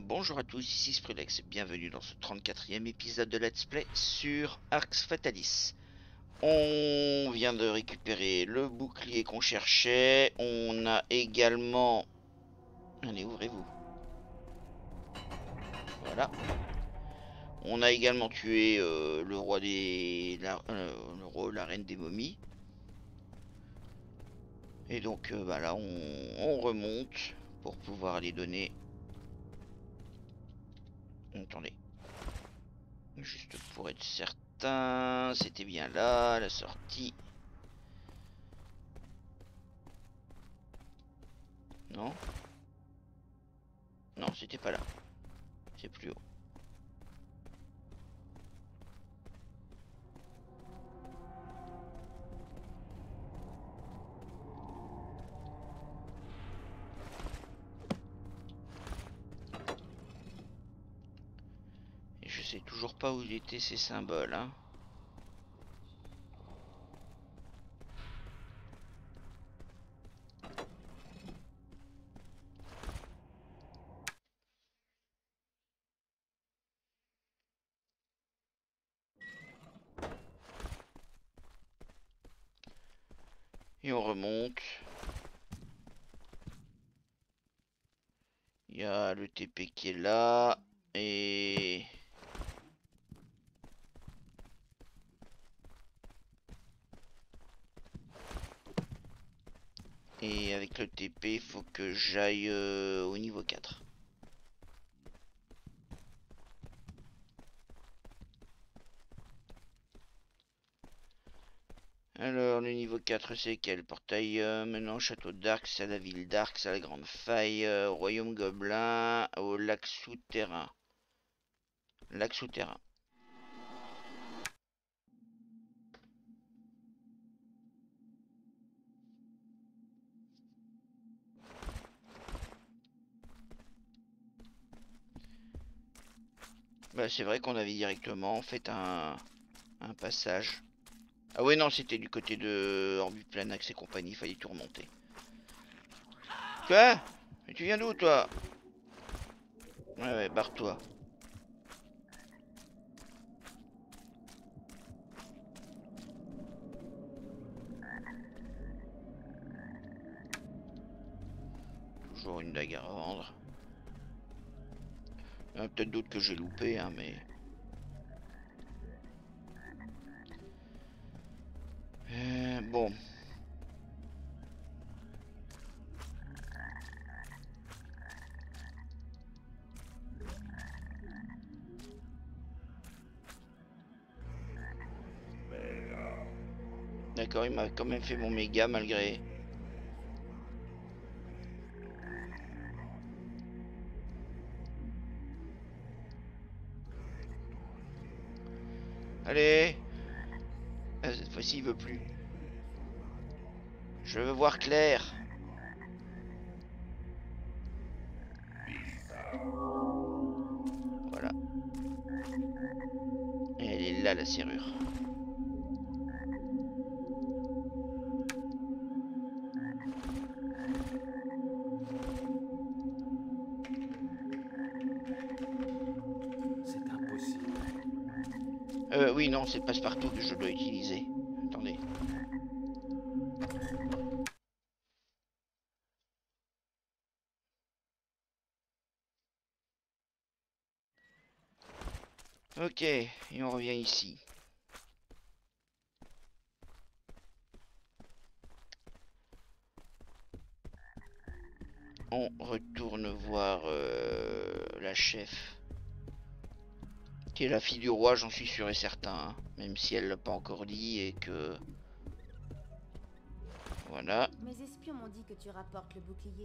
Bonjour à tous, ici Sprilex et bienvenue dans ce 34e épisode de Let's Play sur Arx Fatalis. On vient de récupérer le bouclier qu'on cherchait, on a également... Allez, ouvrez-vous. Voilà. On a également tué le roi des... le roi, la reine des momies. Et donc bah là, on remonte pour pouvoir les donner... Attendez. Juste pour être certain, c'était bien là, la sortie. Non? Non, c'était pas là. C'est plus haut. Et je sais toujours pas où étaient ces symboles, hein. Et on remonte. Il y a le TP qui est là. Et... Et avec le TP, il faut que j'aille au niveau 4. Alors, le niveau 4, c'est quel portail maintenant, château d'Arc, c'est à la ville d'Arc, c'est à la grande faille, royaume gobelin, au lac souterrain. Lac souterrain. Bah, c'est vrai qu'on avait directement fait un passage. Ah ouais, non, c'était du côté de Orbuplanax et compagnie, fallait tout remonter. Quoi? Mais tu viens d'où, toi? Ouais, ouais, barre-toi. Toujours une dague à vendre. Il y en a peut-être d'autres que j'ai loupé, hein, mais... bon. D'accord, il m'a quand même fait mon méga malgré... Allez! Ah, cette fois-ci, il veut plus. Je veux voir clair. Voilà. Et elle est là, la serrure. C'est impossible. Oui, non, c'est passe-partout que je dois utiliser. Attendez. Ok, et on revient ici. On retourne voir la chef. Qui est la fille du roi, j'en suis sûr et certain. Hein, même si elle l'a pas encore dit et que... Voilà. Mes espions m'ont dit que tu rapportes le bouclier.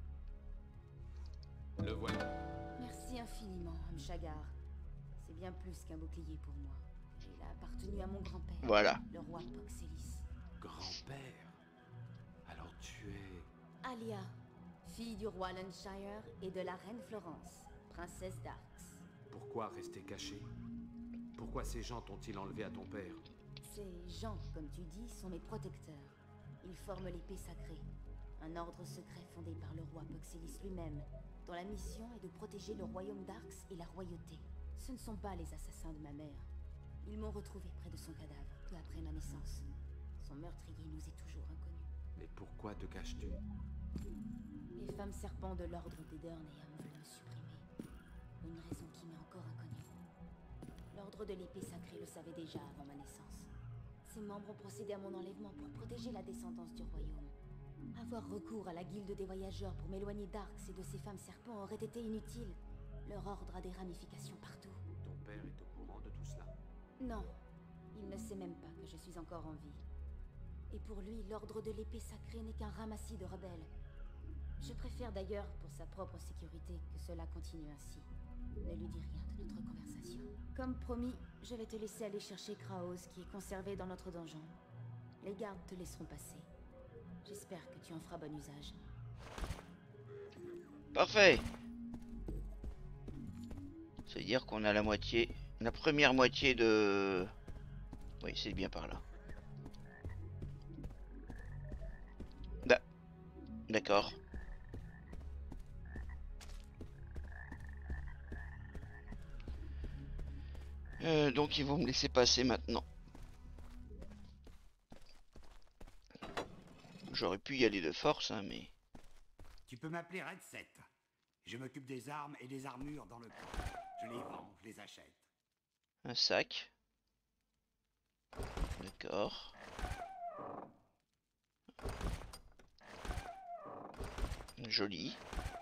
Le voilà. Merci infiniment, Amshagar. C'est bien plus qu'un bouclier pour moi. Il a appartenu à mon grand-père, Voilà. le roi Poxelis. Grand-père. Alors tu es... Alia, fille du roi Lundshire et de la reine Florence, princesse d'Arx. Pourquoi rester caché? Pourquoi ces gens t'ont-ils enlevé à ton père? Ces gens, comme tu dis, sont mes protecteurs. Ils forment l'épée sacrée, un ordre secret fondé par le roi Poxelis lui-même, dont la mission est de protéger le royaume d'Arx et la royauté. Ce ne sont pas les assassins de ma mère. Ils m'ont retrouvé près de son cadavre, peu après ma naissance. Son meurtrier nous est toujours inconnu. Mais pourquoi te caches-tu? Les femmes serpents de l'ordre d'Ederneham veulent me supprimer. Une raison qui m'est encore inconnue. L'ordre de l'épée sacrée le savait déjà avant ma naissance. Ses membres ont procédé à mon enlèvement pour protéger la descendance du royaume. Avoir recours à la guilde des voyageurs pour m'éloigner d'Arx et de ces femmes serpents aurait été inutile. Leur ordre a des ramifications partout. Ton père est au courant de tout cela? Non, il ne sait même pas que je suis encore en vie. Et pour lui, l'ordre de l'épée sacrée n'est qu'un ramassis de rebelles. Je préfère d'ailleurs, pour sa propre sécurité, que cela continue ainsi. Ne lui dis rien de notre conversation. Comme promis, je vais te laisser aller chercher Kraus, qui est conservé dans notre donjon. Les gardes te laisseront passer. J'espère que tu en feras bon usage. Parfait. Ça veut dire qu'on a la moitié, la première moitié de... Oui, c'est bien par là. D'accord. Donc ils vont me laisser passer maintenant. J'aurais pu y aller de force, hein, mais... Tu peux m'appeler Red 7. Je m'occupe des armes et des armures dans le camp. Je les vends, je les achète. Un sac. D'accord. Joli.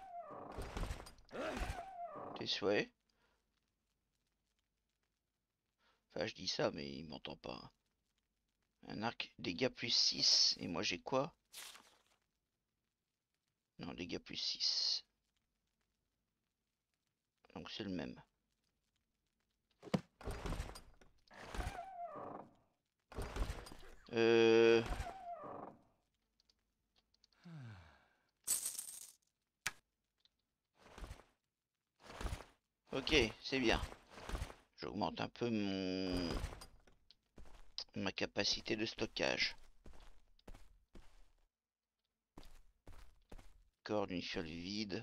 Tes souhaits. Enfin, je dis ça, mais il m'entend pas. Un arc, dégâts plus 6. Et moi, j'ai quoi? Non, dégâts plus 6. Donc, c'est le même. Ok, c'est bien. J'augmente un peu ma capacité de stockage. Corps d'une fiole vide.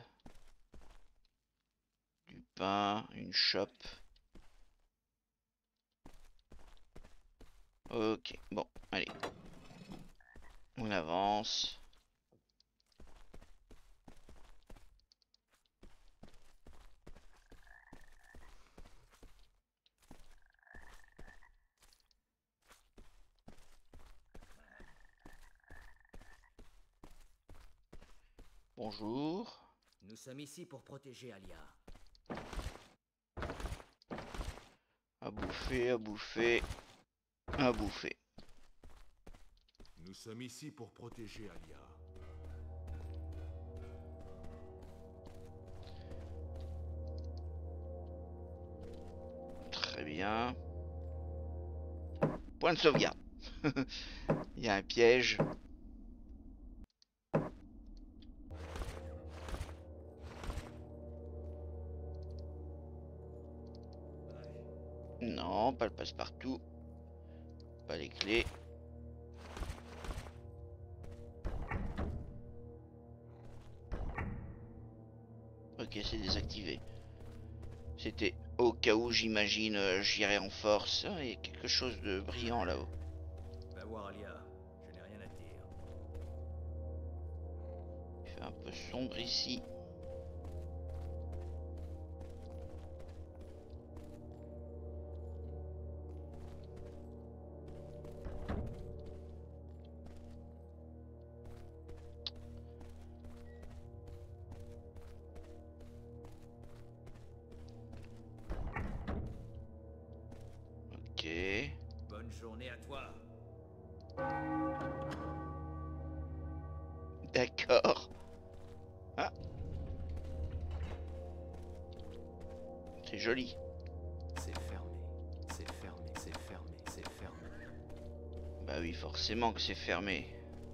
Du pain, une chope. Ok, bon, allez. On avance. Bonjour. Nous sommes ici pour protéger Alia. À bouffer, à bouffer, à bouffer. Nous sommes ici pour protéger Alia. Très bien. Point de sauvegarde. Il y a un piège. Non, pas le passe-partout. Pas les clés. Ok, c'est désactivé. C'était au cas où, j'imagine, j'irai en force. Ah, il y a quelque chose de brillant là-haut. Va voir Alia, je n'ai rien à te dire. Il fait un peu sombre ici. Ok. Bonne journée à toi. D'accord. Ah. C'est joli. C'est fermé, c'est fermé, c'est fermé, c'est fermé. Bah oui, forcément que c'est fermé.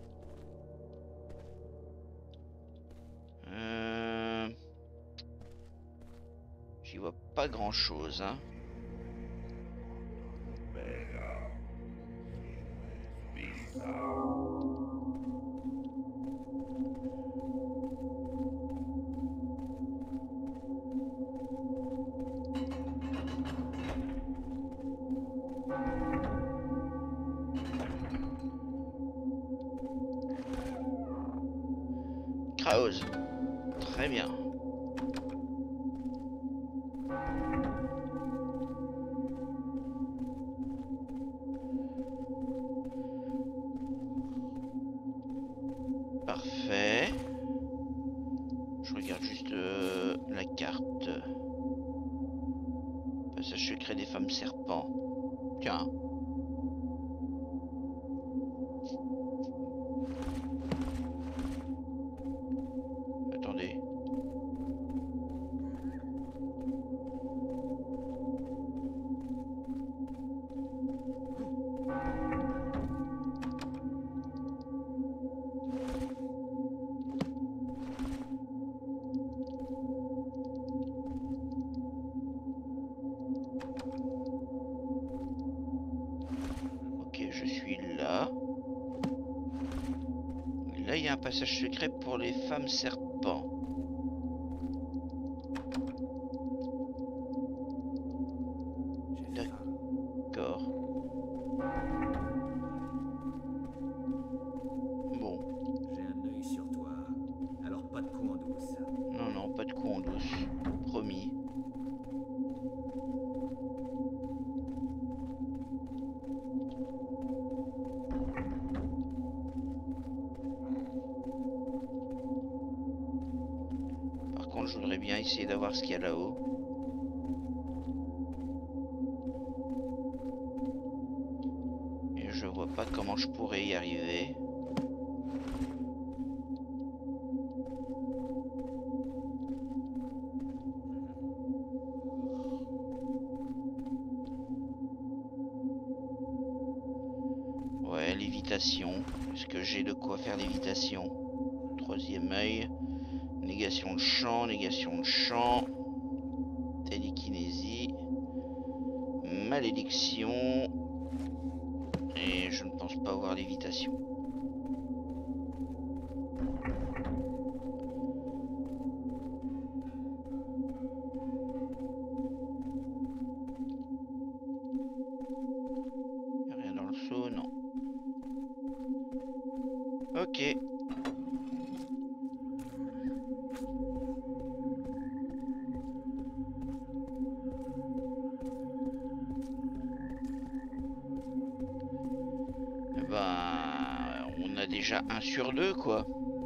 J'y vois pas grand-chose, hein. La carte. Passage secret des femmes serpents. Tiens. Attendez. Ok, je suis là. Là, il y a un passage secret pour les femmes serpents. J'ai faim. D'accord. Bon. J'ai un œil sur toi. Alors pas de coups en douce. Non, non, pas de coup en douce. Promis. Par contre, je voudrais bien essayer d'avoir ce qu'il y a là-haut. Et je vois pas comment je pourrais y arriver. Ouais, lévitation. Est-ce que j'ai de quoi faire lévitation? Troisième œil. Négation de champ, négation de champ. Télékinésie. Malédiction. Et je ne pense pas avoir lévitation. Y a rien dans le seau, non. Ok. Eh ben, on a déjà 1 sur 2, quoi.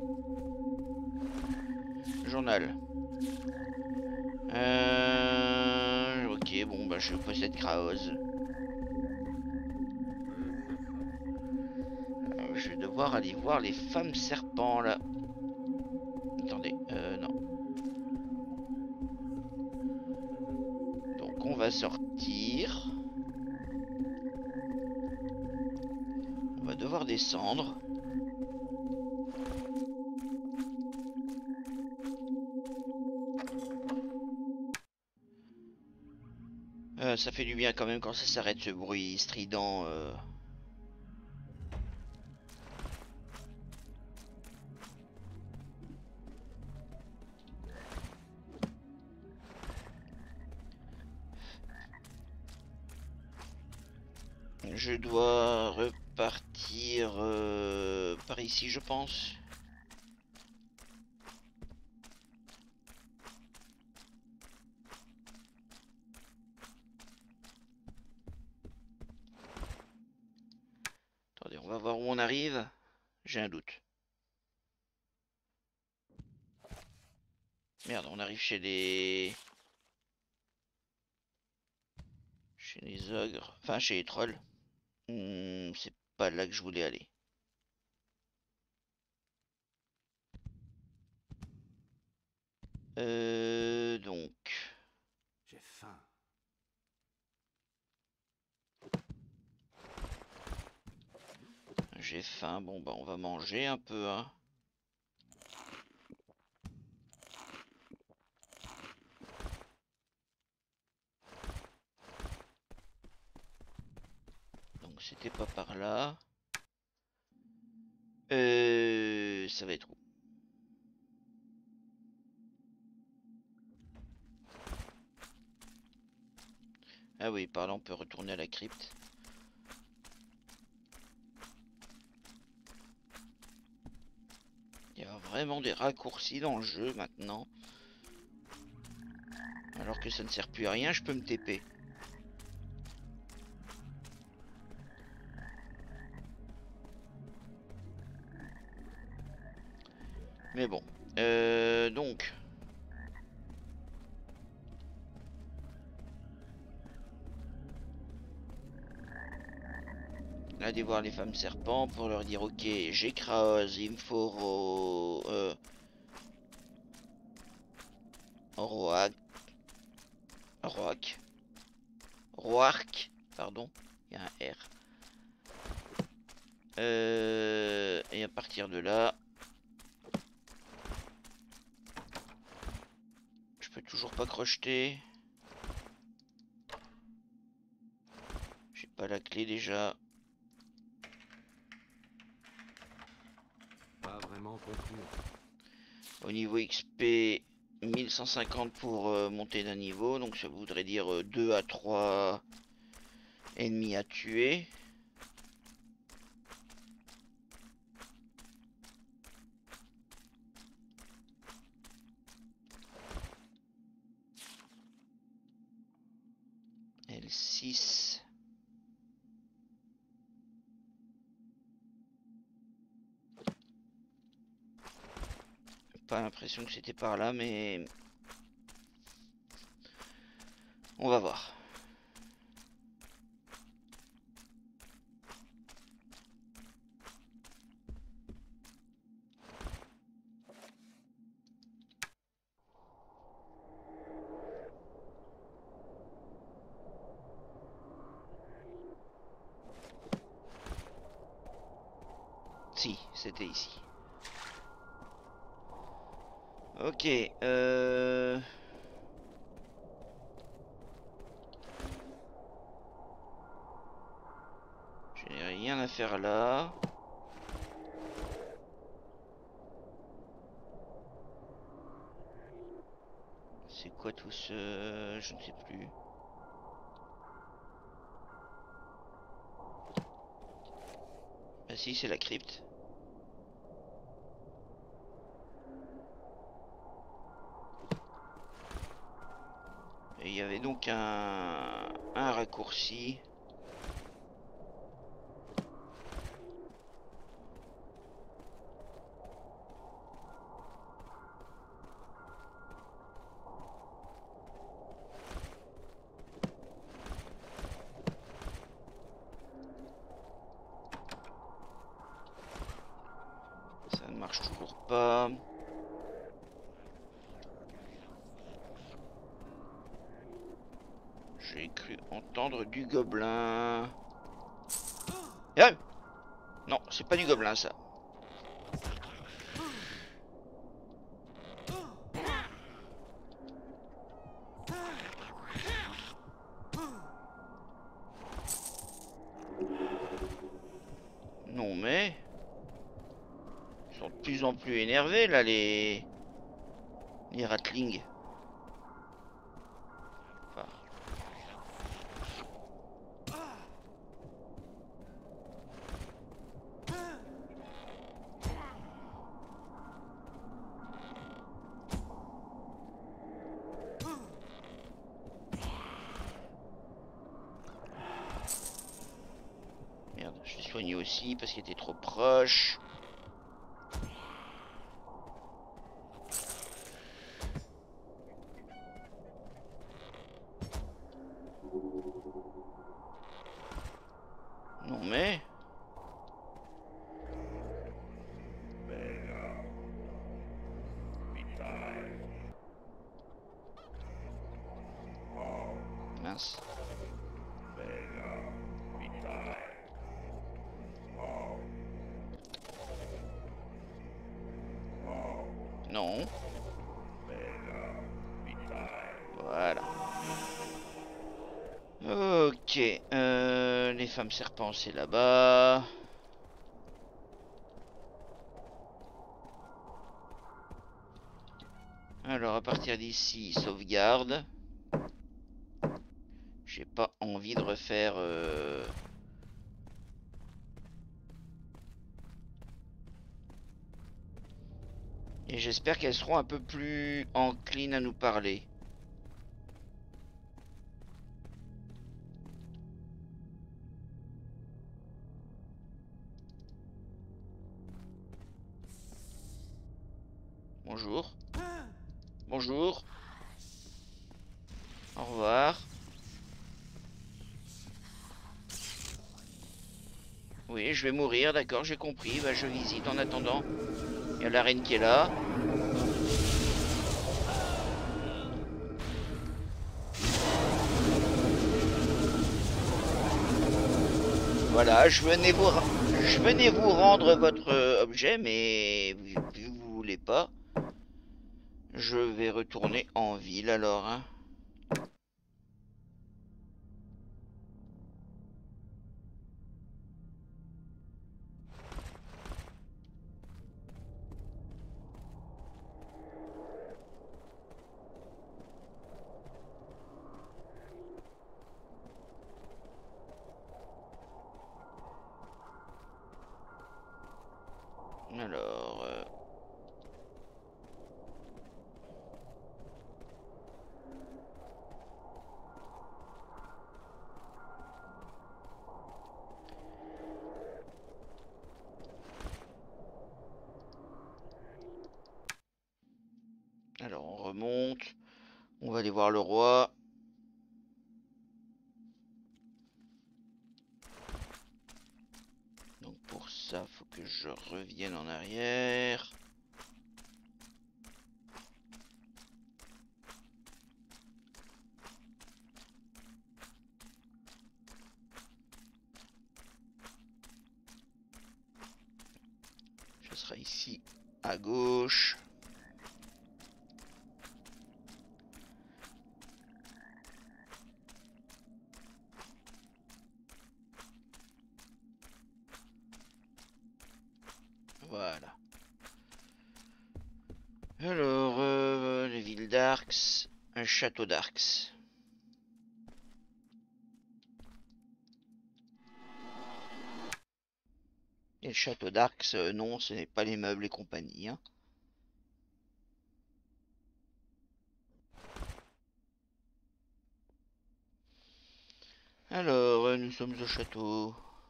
Journal. Ok, bon, bah, je possède Kraoz. Je vais devoir aller voir les femmes serpents, là. Attendez, non. Donc, on va sortir. On va devoir descendre. Ça fait du bien quand même quand ça s'arrête, ce bruit strident. Je dois repartir par ici, je pense. Attendez, on va voir où on arrive. J'ai un doute. Merde, on arrive chez les... Chez les ogres. Enfin, chez les trolls. C'est pas là que je voulais aller. Donc... J'ai faim. J'ai faim. Bon, bah, on va manger un peu, hein. Donc, c'était pas par là. Ça va être où? Ah oui, par là, on peut retourner à la crypte. Il y a vraiment des raccourcis dans le jeu maintenant. Alors que ça ne sert plus à rien, je peux me TP. Mais bon. Donc. aller voir les femmes serpents pour leur dire ok, j'écrase, il me faut Roark, pardon, il y a un R. Et à partir de là, je peux toujours pas crocheter. J'ai pas la clé déjà. Pas vraiment compris. Au niveau XP, 1150 pour monter d'un niveau, donc ça voudrait dire 2 à 3 ennemis à tuer. L6. Pas l'impression que c'était par là, mais on va voir. Si, c'était ici. Ok, je n'ai rien à faire là. C'est quoi tout ce... Je ne sais plus. Ah si, c'est la crypte. Et il y avait donc un raccourci. Ça ne marche toujours pas. J'ai cru entendre du gobelin. Ah non, c'est pas du gobelin ça. Non mais... Ils sont de plus en plus énervés là les ratlings. Enfin... Merde, je l'ai soigné aussi parce qu'il était trop proche. Non mais... Mince. Non. Voilà. Ok. Les femmes serpents, c'est là-bas. Alors, à partir d'ici, sauvegarde. J'ai pas envie de refaire... Et j'espère qu'elles seront un peu plus enclines à nous parler. Bonjour. Bonjour. Au revoir. Oui, je vais mourir, d'accord, j'ai compris. Bah, je visite en attendant. Il y a la reine qui est là. Voilà, je venais vous rendre votre objet, mais vu que vous voulez pas, je vais retourner en ville alors, hein. Alors, on remonte. On va aller voir le roi. Donc pour ça, faut que je revienne en arrière. Ce sera ici à gauche. Voilà. Alors, les villes d'Arx, un château d'Arx. Et le château d'Arx, non, ce n'est pas les meubles et compagnie, hein. Alors, nous sommes au château.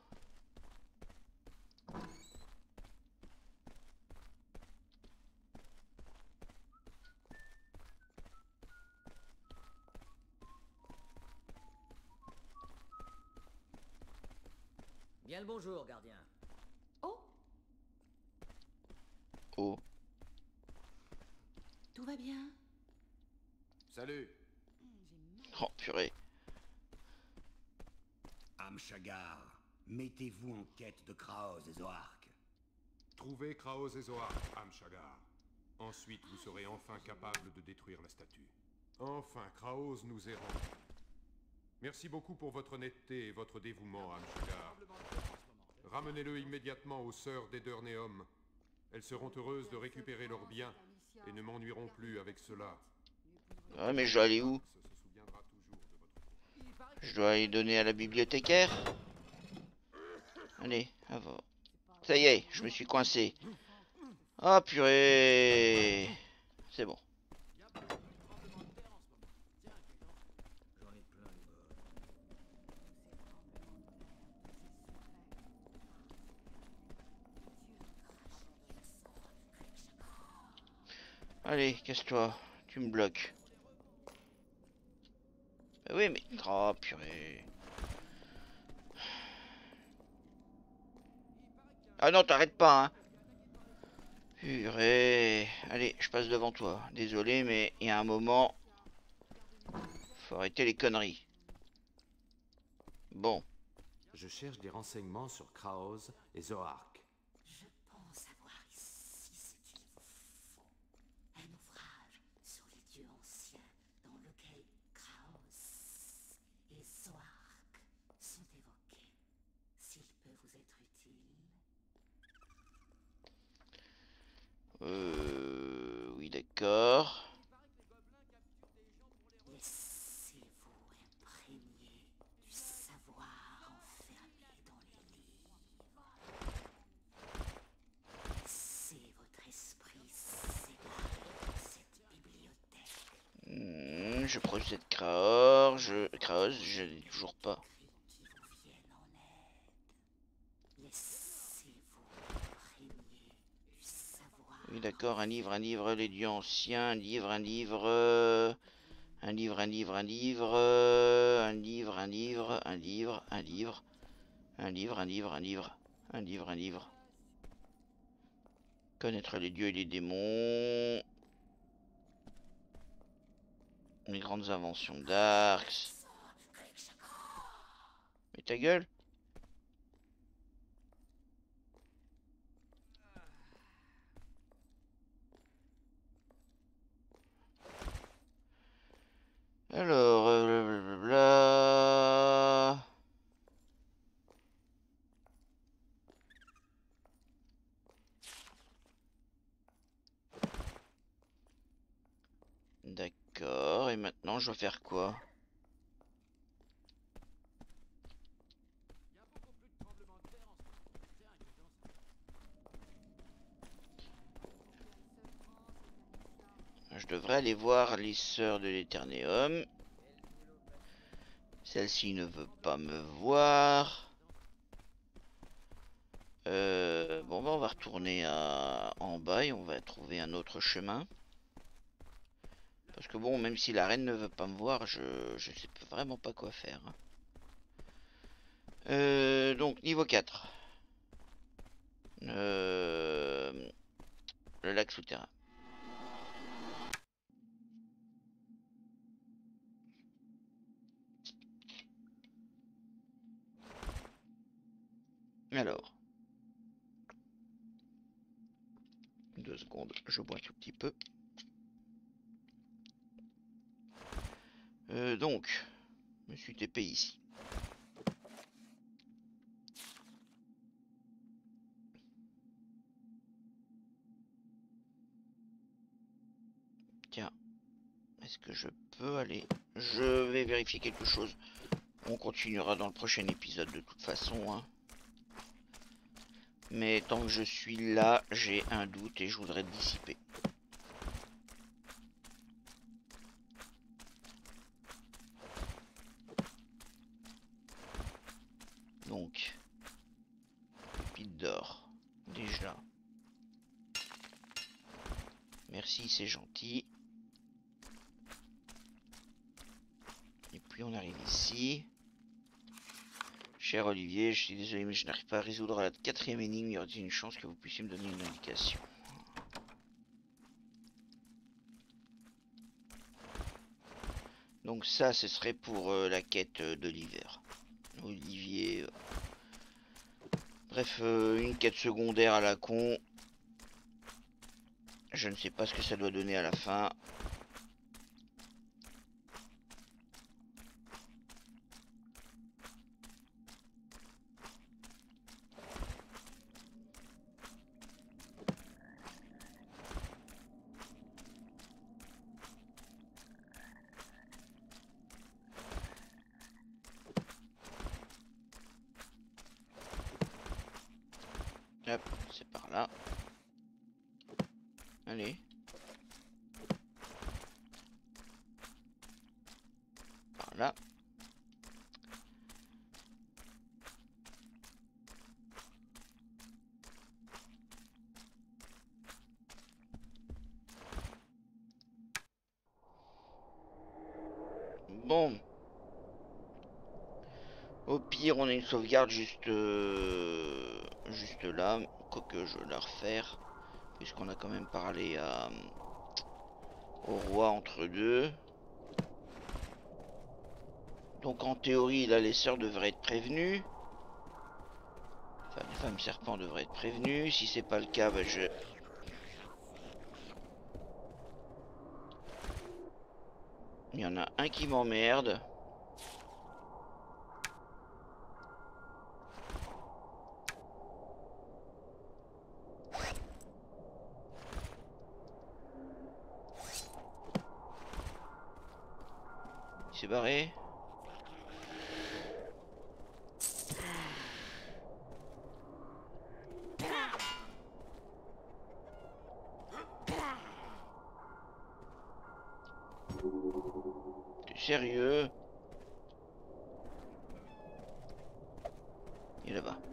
Bien le bonjour, gardien. Oh, Oh, tout va bien? Salut. oh purée. Amshagar, mettez-vous en quête de Kraos et Zoark. Trouvez Kraos et Zoar, Amshagar. Ensuite, vous serez enfin capable de détruire la statue. Enfin, Kraos nous est rendu. Merci beaucoup pour votre honnêteté et votre dévouement, Amshagar. Ramenez-le immédiatement aux sœurs d'Ederneum. Elles seront heureuses de récupérer leurs biens et ne m'ennuieront plus avec cela. Ouais, mais je dois aller où? Se souviendra toujours de votre... Je dois aller donner à la bibliothécaire. Allez, avant. Ça y est, je me suis coincé. Ah purée. C'est bon. J'en ai plein les bottes. Allez, casse-toi. Tu me bloques. Bah oui, mais... Oh purée. Ah non, t'arrêtes pas, hein. Purée. Allez, je passe devant toi. Désolé, mais il y a un moment... Faut arrêter les conneries. Bon. Je cherche des renseignements sur Kraos et Zoark. Je pense avoir ici ce qu'il vous faut. Un ouvrage sur les dieux anciens dans lequel Kraos et Zoark sont évoqués. S'il peut vous être utile. Oui, d'accord. Laissez-vous imprégner du savoir enfermé dans les livres. Laissez votre esprit s'égarer dans cette bibliothèque. Je procède Kraos. Kraos, je l'ai toujours pas. Qui vous viennent en aide. Laissez-vous imprégner du savoir. Oui, d'accord, un livre, les dieux anciens, un livre, un livre, un livre, un livre, un livre, un livre, un livre, un livre, un livre, un livre, un livre, un livre. Un livre, un livre. Connaître les dieux et les démons. Les grandes inventions d'Arx. Mais ta gueule! Alors, blablabla. D'accord, et maintenant je dois faire quoi? Je devrais aller voir les sœurs de l'Éternéum. Celle-ci ne veut pas me voir. Bon, bah, on va retourner en bas et on va trouver un autre chemin. Parce que bon, même si la reine ne veut pas me voir, je sais vraiment pas quoi faire. Donc, niveau 4. Le lac souterrain. Alors. 2 secondes, je bois un tout petit peu. Donc, je me suis TP ici. Tiens, est-ce que je peux aller? Je vais vérifier quelque chose. On continuera dans le prochain épisode de toute façon, hein. Mais tant que je suis là, j'ai un doute et je voudrais le dissiper. Donc, pépite d'or, déjà. Merci, c'est gentil. Et puis on arrive ici. Cher Olivier, je suis désolé mais je n'arrive pas à résoudre la 4e énigme. Y aurait-il une chance que vous puissiez me donner une indication? Donc ça, ce serait pour la quête d'Olivier. Olivier. Bref, une quête secondaire à la con. Je ne sais pas ce que ça doit donner à la fin. Hop, c'est par là. Allez. Par là. Bon. Au pire, on a une sauvegarde juste là. Quoique je vais la refaire. Puisqu'on a quand même parlé au roi entre deux. Donc en théorie, là, les sœurs devraient être prévenues. Enfin, les femmes serpents devraient être prévenues. Si c'est pas le cas, bah, il y en a un qui m'emmerde. Il s'est barré. T'es sérieux? Il est là-bas.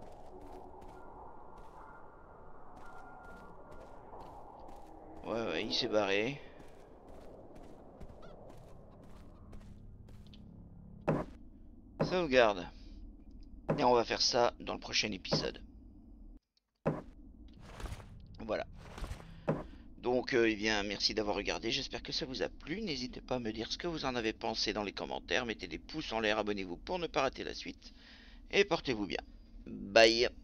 Ouais, il s'est barré. Sauvegarde. Et on va faire ça dans le prochain épisode. Voilà. Donc, eh bien, merci d'avoir regardé. J'espère que ça vous a plu. N'hésitez pas à me dire ce que vous en avez pensé dans les commentaires. Mettez des pouces en l'air, abonnez-vous pour ne pas rater la suite. Et portez-vous bien. Bye.